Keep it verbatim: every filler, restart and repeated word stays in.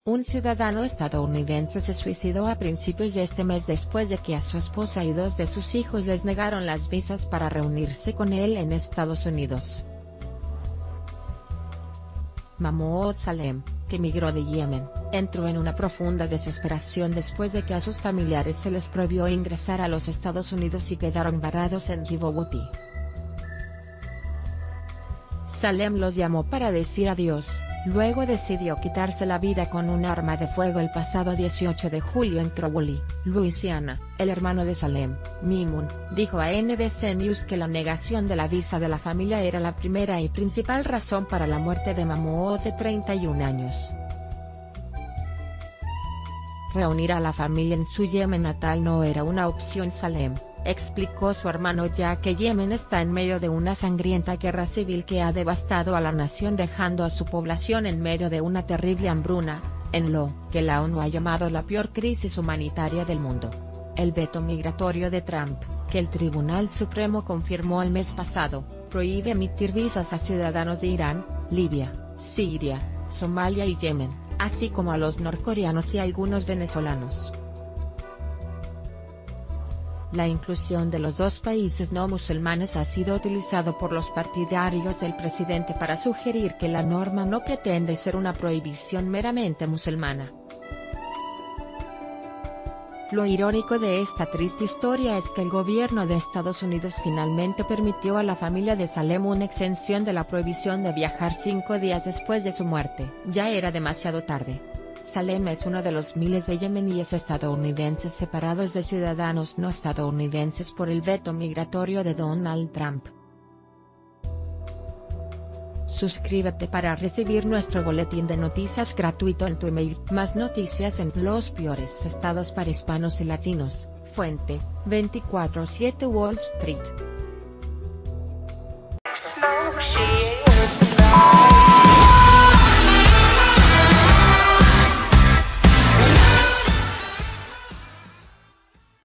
Un ciudadano estadounidense se suicidó a principios de este mes después de que a su esposa y dos de sus hijos les negaron las visas para reunirse con él en Estados Unidos. Mahmoud Salem, que migró de Yemen, entró en una profunda desesperación después de que a sus familiares se les prohibió ingresar a los Estados Unidos y quedaron varados en Djibouti. Salem los llamó para decir adiós, luego decidió quitarse la vida con un arma de fuego el pasado dieciocho de julio en Crowley, Luisiana. El hermano de Salem, Mimun, dijo a N B C News que la negación de la visa de la familia era la primera y principal razón para la muerte de Mahmoud de treinta y un años. Reunir a la familia en su Yemen natal no era una opción. Salem, explicó su hermano, ya que Yemen está en medio de una sangrienta guerra civil que ha devastado a la nación, dejando a su población en medio de una terrible hambruna, en lo que la ONU ha llamado la peor crisis humanitaria del mundo. El veto migratorio de Trump, que el Tribunal Supremo confirmó el mes pasado, prohíbe emitir visas a ciudadanos de Irán, Libia, Siria, Somalia y Yemen, así como a los norcoreanos y algunos venezolanos. La inclusión de los dos países no musulmanes ha sido utilizado por los partidarios del presidente para sugerir que la norma no pretende ser una prohibición meramente musulmana. Lo irónico de esta triste historia es que el gobierno de Estados Unidos finalmente permitió a la familia de Salem una exención de la prohibición de viajar cinco días después de su muerte. Ya era demasiado tarde. Salem es uno de los miles de yemeníes estadounidenses separados de ciudadanos no estadounidenses por el veto migratorio de Donald Trump. Suscríbete para recibir nuestro boletín de noticias gratuito en tu email. Más noticias en los peores estados para hispanos y latinos. Fuente: veinticuatro siete Wall Street.